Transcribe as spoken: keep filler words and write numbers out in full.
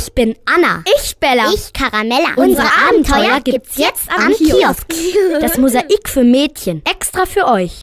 Ich bin Anna. Ich Bella. Ich Caramella. Unsere Abenteuer gibt's jetzt am Kiosk. Das Mosaik für Mädchen. Extra für euch.